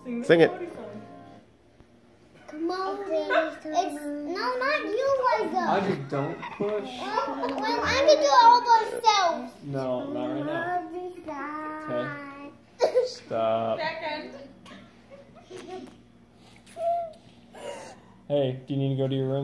Sing it. Komodi. No, not you, Liza. Audrey, don't push. Well, I can do it all myself. No, not right now. Okay. Stop. Second. Hey, do you need to go to your room?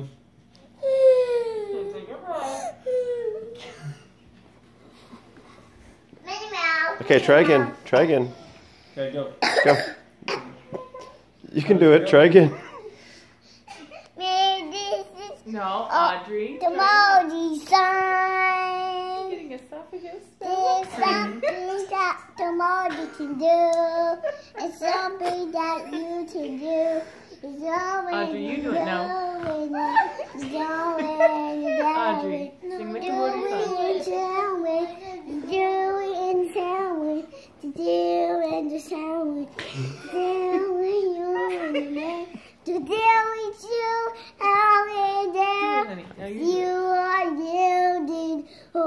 Minnie Mouse. Okay, try again. Try again. Okay, go. Go. You can do it. Try again. This is No, Audrey. Komodi sign. Getting esophagus. There's something that Komodi can do. It's something that you can do. It's always Audrey, you do it now. Audrey, sing the Komodi song. To deal with you, how it Honey, now you are yielding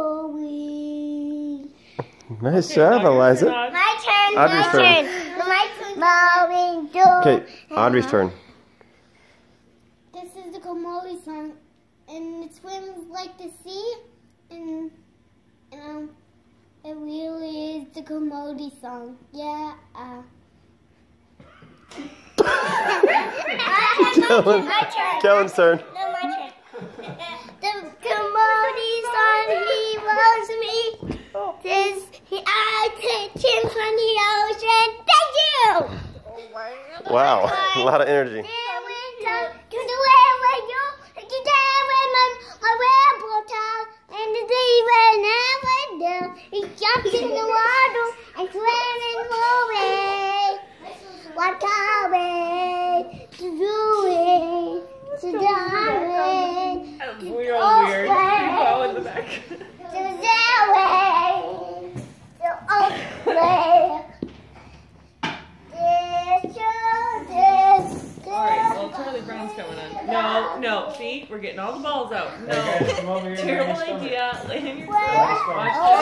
holy. Nice job, Eliza. My turn. Audrey's turn. My turn. Okay, Audrey's turn. This is the Komodi song, and it swims like the sea, and it really is the Komodi song. Yeah. Kellen's turn. No, my turn. The Komodi song, he loves me. I take him from the ocean. Thank you. Wow, a lot of energy. He jumps in the water and swims and moving. What are we to do it? To do it. We're all weird. You go in the back. To do it. To play. Alright, well, Charlie Brown's coming on. No, see? We're getting all the balls out. No. Okay, come over here. Terrible lay on your stomach. idea. Lay on your Well, stomach. Watch oh,